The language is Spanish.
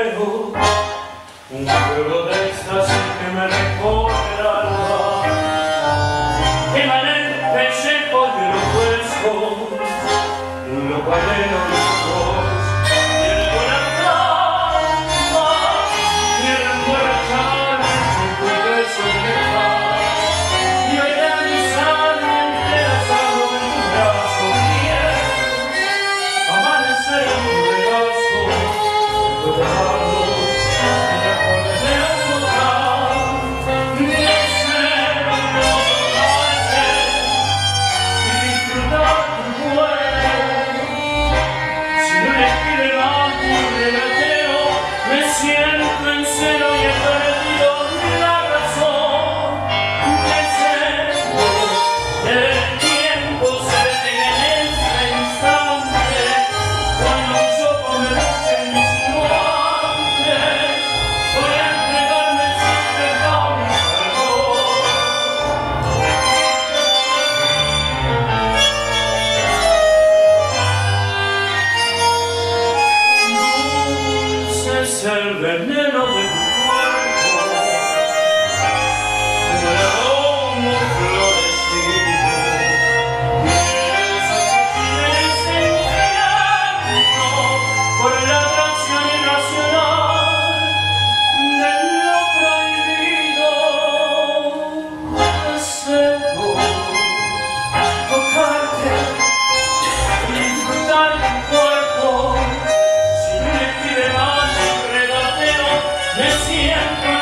deseo, un juego de éxtasis que me recorre el alma, que emana el pellejo de los huesos, lo cual de los ojos, y el corazón, y el emborrachar en tu beso dejar, y bailar mi sangre entrelazado en tu brazo fiel, amanecer en tu regazo, dejarlo. Siento en cero y he perdido la razón. Deseo que el tiempo se detenga en este instante, cuando yo convertí en mis guantes, voy a entregarme sin perdón ni dulce es el veneno de tu cuerpo, como el aroma florecido, este infierno por la gracia irracional de lo prohibido. Deseo tocarte y disfrutar tu cuerpo. Me siento